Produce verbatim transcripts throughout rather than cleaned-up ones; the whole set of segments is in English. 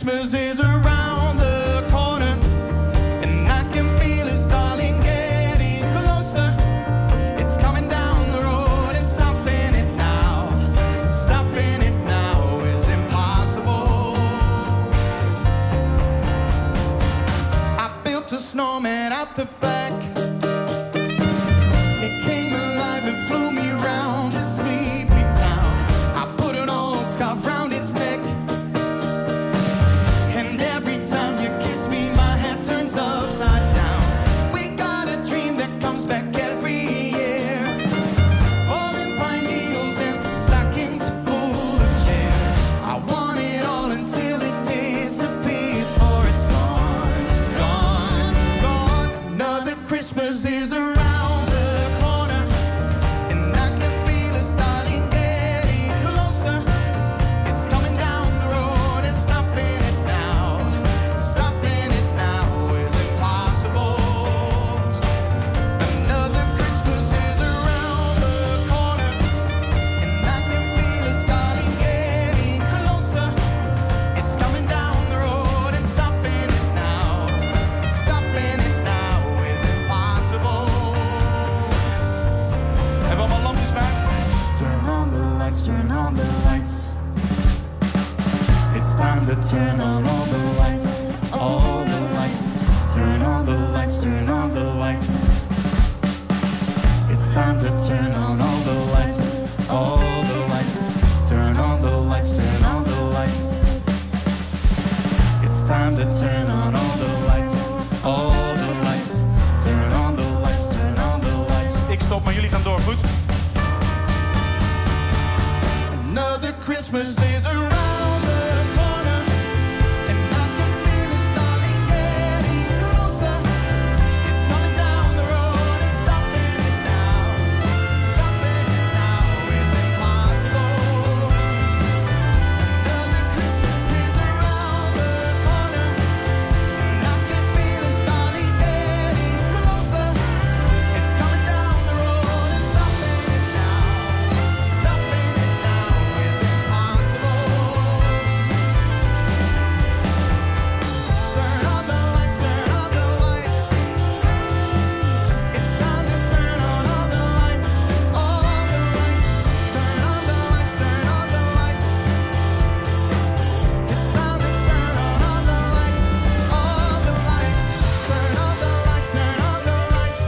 Christmas is around the corner, and I can feel it, darling, getting closer. It's coming down the road, and stopping it now, stopping it now is impossible. I built a snowman out the back. It came alive and flew me round this sleepy town. I put an old scarf round its neck, and every time you kiss me, my hat turns upside down. We got a dream that comes back every year, falling pine needles and stockings full of cheer. I want it all until it disappears, for it's gone, gone, gone. Another Christmas is around the corner, and I can feel it, starting getting closer. It's coming down the road, and stopping it now, stopping it now is impossible. Another Christmas is around the corner, and I can feel it, starting getting closer. It's coming down the road, and stopping it now, stopping it now is impossible. Hebben we allemaal lampjes bij? Turn on the lights, turn on the lights. It's time to turn on all the lights, all the lights. Turn on the lights, turn on the lights. It's time to turn on all the lights, all the lights. Turn on the lights, turn on the lights. It's time to turn on all the lights, all the lights. Turn on the lights, turn on the lights. Ik stop, maar jullie gaan door, goed? Another Christmas is around the corner, and I can feel it, starting getting closer. It's coming down the road, and stopping it now, stopping it now is impossible. Another Christmas is around the corner, and I can feel it, starting getting closer. It's coming down the road, and stopping it now, stopping it now is impossible. Turn on the lights, turn on the lights. It's time to turn on all the lights, all the lights. Turn on the lights, turn on the lights. It's time to turn on all the lights, all the lights. Turn on the lights, turn on the lights.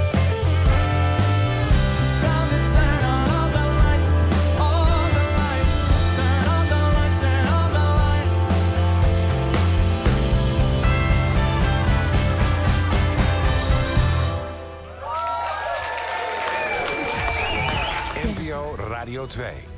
It's time to turn on all the lights, all the lights. Turn on the lights, turn on the lights. N P O Radio twee.